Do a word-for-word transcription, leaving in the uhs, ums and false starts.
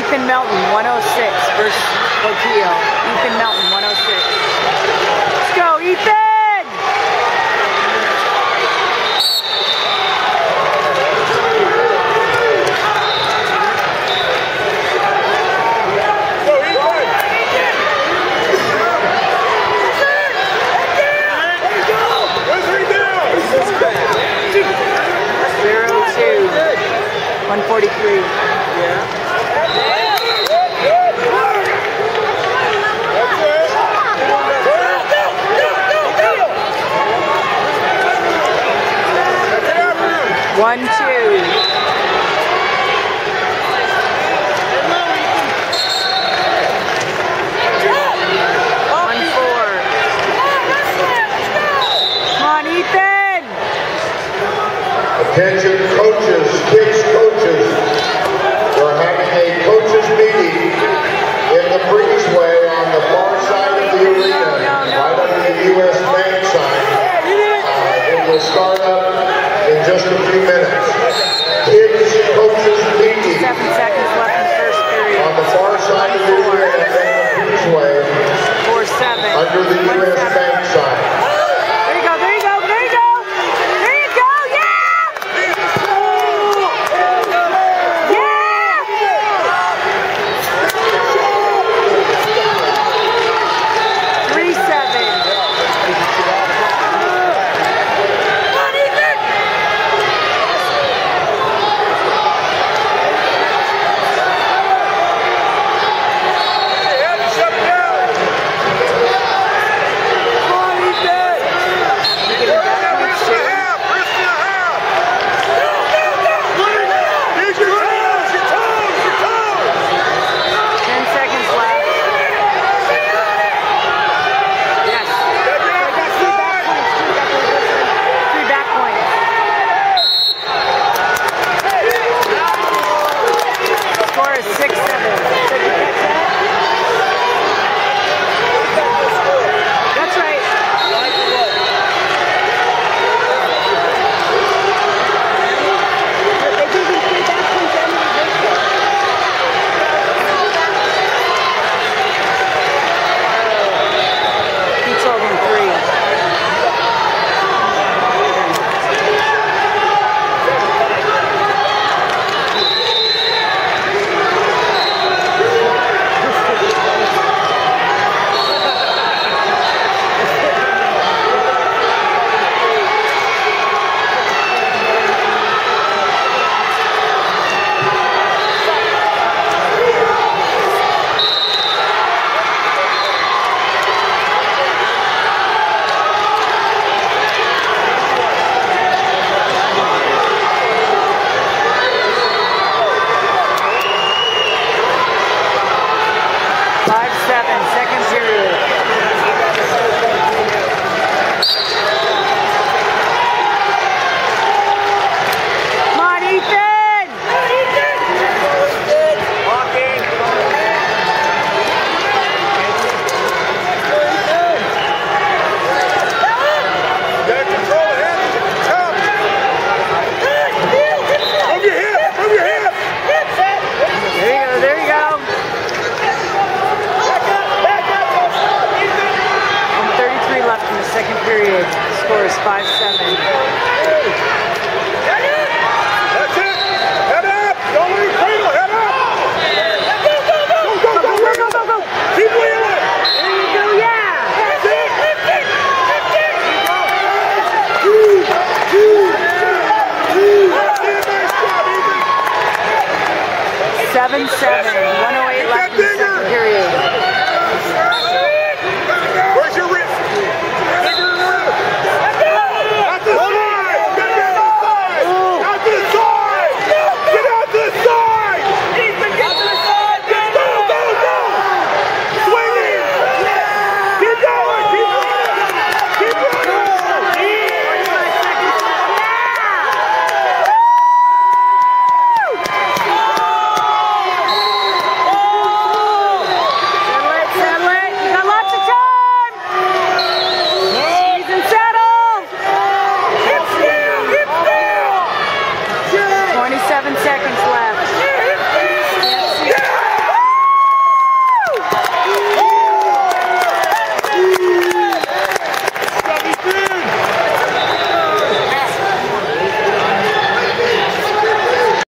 Ethan Melton, one oh six versus Portillo. Ethan Melton, one oh six. Let's go, Ethan! one forty-three. Yeah. One, two. One, four. Come on, Ethan! Attention coaches, kids coaches. We're having a coaches meeting in the breezeway on the far side of the arena, right under the U S Bank sign. Uh, it will start up in just a few minutes. Kids coaches meeting Seven seconds left in the first period. on the far side of the arena in the breezeway Four, seven. under the U S Bank sign. There you go, there you go, there you go! There you go, yeah! Yeah! Three, seven. Five, seven, second period. Come on, Ethan! Walking. Gotta control the hands. Come. Move your hip. Move your hip. There you go, there you go. Left in the second period. Score is five seven. That's it! Head up! Don't leave cradle! Head up! Go, go, go! Go, go, go, go, go, go! Keep wheeling! There you go, yeah! That's it! Two, two, two! That's it! Nice job, Ethan! seven seven. one oh eight left in the second period.